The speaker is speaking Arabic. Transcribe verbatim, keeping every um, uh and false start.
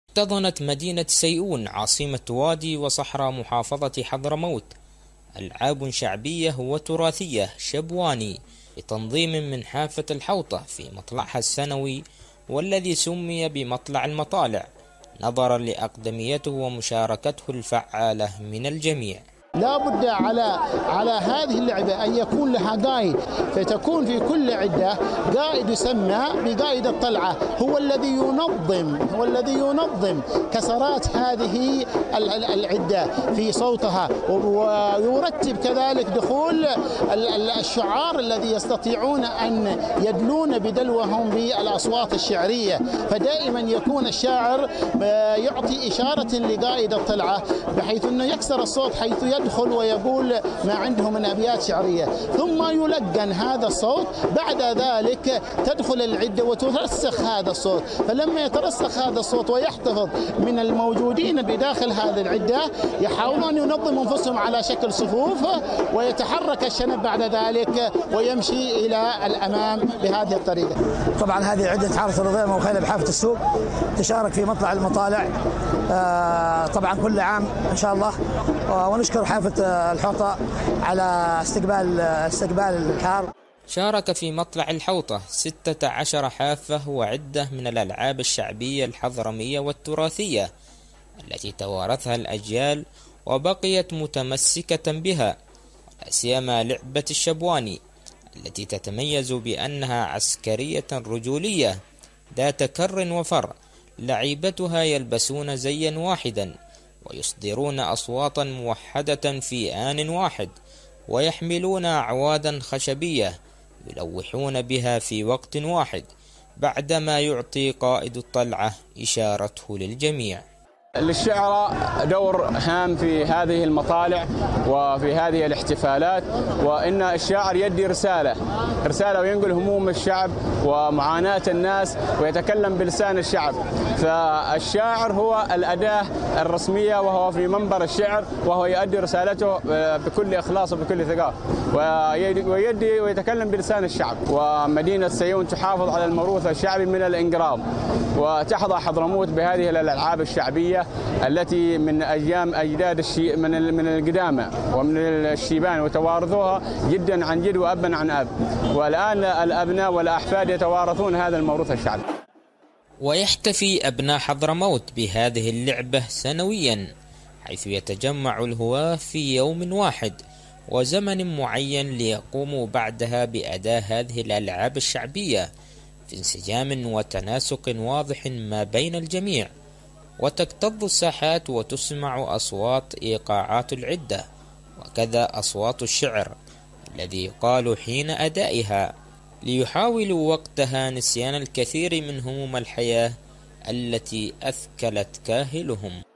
احتضنت مدينة سيئون عاصمة وادي وصحراء محافظة حضرموت ألعاب شعبية وتراثية شبواني لتنظيم من حافة الحوطة في مطلعها السنوي، والذي سمي بمطلع المطالع نظرا لأقدميته ومشاركته الفعالة من الجميع. لا بد على على هذه اللعبة أن يكون لها قائد، فتكون في كل عدة قائد يسمى بقائد الطلعة، هو الذي ينظم هو الذي ينظم كسرات هذه العدة في صوتها، ويرتب كذلك دخول الشعار الذي يستطيعون أن يدلون بدلوهم بالأصوات الشعرية. فدائما يكون الشاعر يعطي إشارة لقائد الطلعة بحيث أنه يكسر الصوت حيث يدخل ويقول ما عنده من أبيات شعرية، ثم يلقن هذا الصوت. بعد ذلك تدخل العدة وترسخ هذا الصوت، فلما يترسخ هذا الصوت ويحتفظ من الموجودين بداخل هذه العدة يحاولون أن ينظموا أنفسهم على شكل صفوف، ويتحرك الشنب بعد ذلك ويمشي إلى الأمام بهذه الطريقة. طبعا هذه عدة حارة الرضيمة وخيلة بحافة السوق تشارك في مطلع المطالع طبعا كل عام إن شاء الله، ونشكر حافة الحوطة على استقبال استقبال الحار. شارك في مطلع الحوطة ستة عشر حافة وعدة من الألعاب الشعبية الحضرمية والتراثية التي توارثها الأجيال وبقيت متمسكة بها، لا سيما لعبة الشبواني التي تتميز بأنها عسكرية رجولية ذات كر وفر. لعيبتها يلبسون زيا واحدا ويصدرون أصواتا موحدة في آن واحد، ويحملون أعوادا خشبية يلوحون بها في وقت واحد، بعدما يعطي قائد الطلعة إشارته للجميع. للشعراء دور هام في هذه المطالع وفي هذه الاحتفالات، وإن الشاعر يدي رسالة رسالة وينقل هموم الشعب ومعاناة الناس ويتكلم بلسان الشعب. فالشاعر هو الأداة الرسمية، وهو في منبر الشعر، وهو يؤدي رسالته بكل إخلاص وبكل ثقة، ويدي ويتكلم بلسان الشعب. ومدينة سيئون تحافظ على الموروث الشعبي من الانقراض، وتحظى حضرموت بهذه الألعاب الشعبية التي من أيام أجداد الشي من من القدامى ومن الشيبان، وتوارثوها جدا عن جد وأبا عن أب، والآن الأبناء والأحفاد يتوارثون هذا الموروث الشعبي. ويحتفي أبناء حضرموت بهذه اللعبة سنويا، حيث يتجمع الهواة في يوم واحد وزمن معين ليقوموا بعدها بأداء هذه الألعاب الشعبية في انسجام وتناسق واضح ما بين الجميع، وتكتظ الساحات وتسمع أصوات إيقاعات العدة وكذا أصوات الشعر الذي يقال حين أدائها، ليحاولوا وقتها نسيان الكثير من هموم الحياة التي أثكلت كاهلهم.